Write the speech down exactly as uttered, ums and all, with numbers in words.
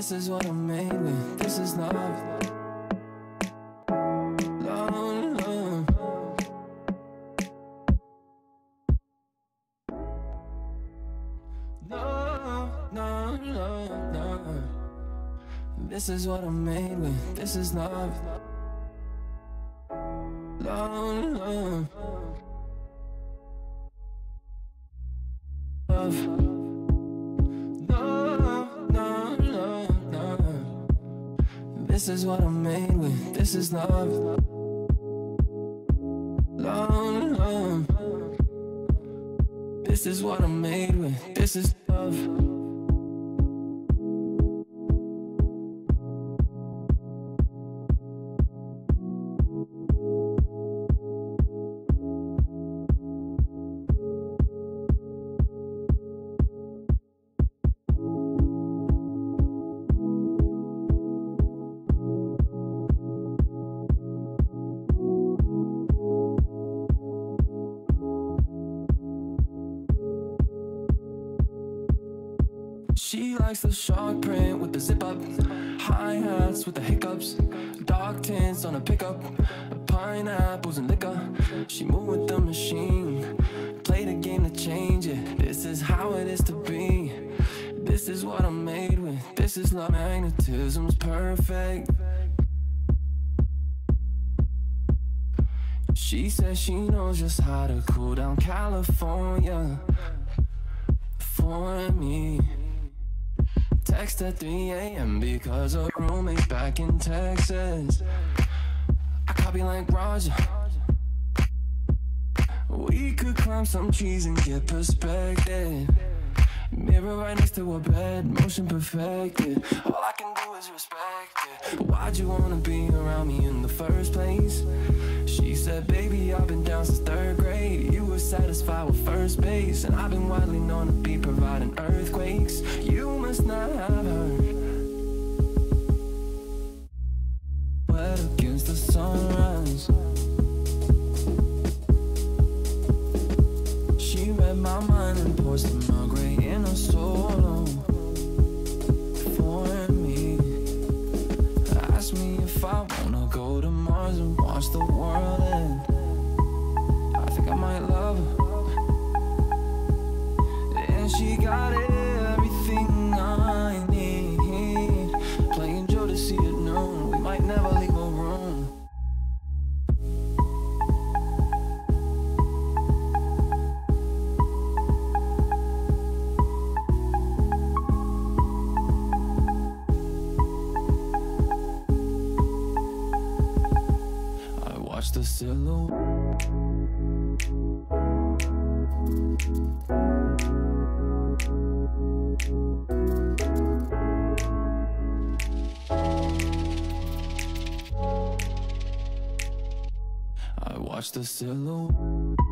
This is what I'm made with. This is love. Love, love. Love, love, love, love. This is what I'm made with. This is love. Love, love. Love. This is what I'm made with. This is love. Love, love. This is what I'm made with. This is love. She likes the shark print with the zip up, hi-hats with the hiccups, dark tints on a pickup, pineapples and liquor. She move with the machine, play the game to change it. This is how it is to be. This is what I'm made with. This is love. Magnetism's perfect. She says she knows just how to cool down California for me. Text at three A M because her roommate's back in Texas. I copy like Roger. We could climb some trees and get perspective. Mirror right next to her bed, motion perfected. All I can do is respect it. But why'd you wanna be around me in the first place? She said, baby, I've been down since third grade. You were satisfied with first base, and I've been widely known to be providing earthquakes. You must not have heard. Wet against the sunrise. She read my mind and poured some Earl Grey in a solo for me. Asked me if I wanna go to Mars and watch the world end. I think I might love her. And she got everything I need. Playing Jodeci at noon. We might never leave a room. The silhouette. I watch the silhouette.